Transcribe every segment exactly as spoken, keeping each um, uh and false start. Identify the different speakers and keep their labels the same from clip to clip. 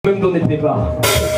Speaker 1: Même donner de départ.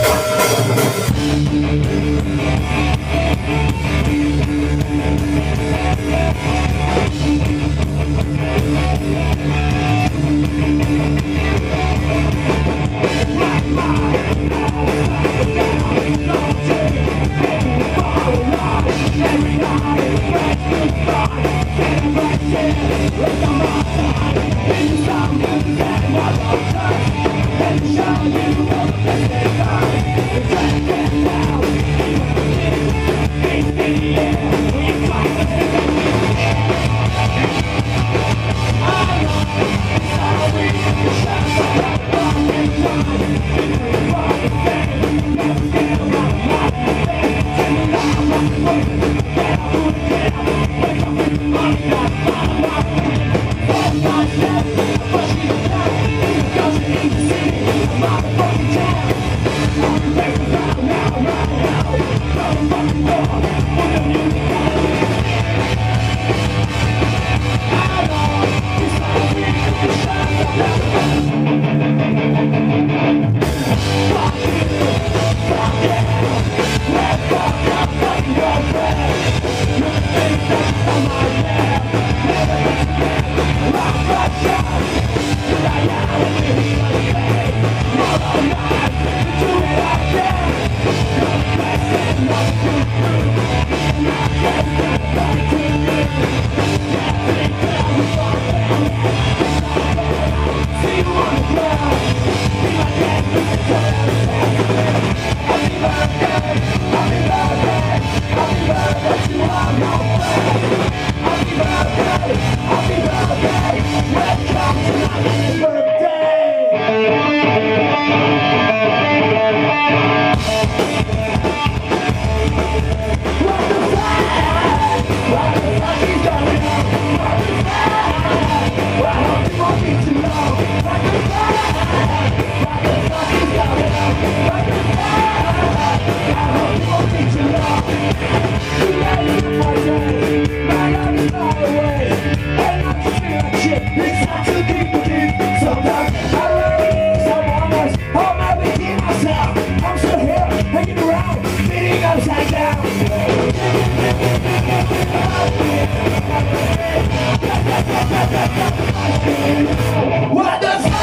Speaker 2: What the fuck?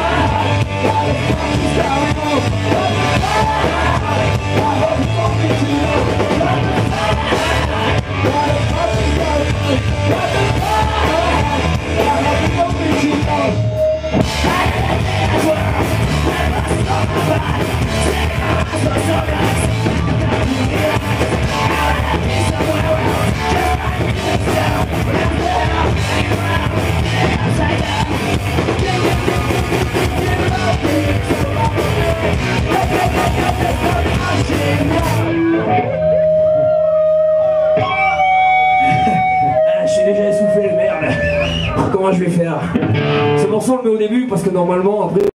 Speaker 2: What the fuck is going on? What the fuck? I hope you want me to know. What the fuck? What the fuck is going on? What the fuck? I hope you want me to know. I can't think as well. I must know my body. Take my eyes for so nice. Don't you realize? I wanna be somewhere else. Just like me myself. When I'm there, I'm hanging around. Upside down.
Speaker 1: Je suis déjà essoufflé, merde. Comment je vais faire? Ce morceau on le met au début parce que normalement après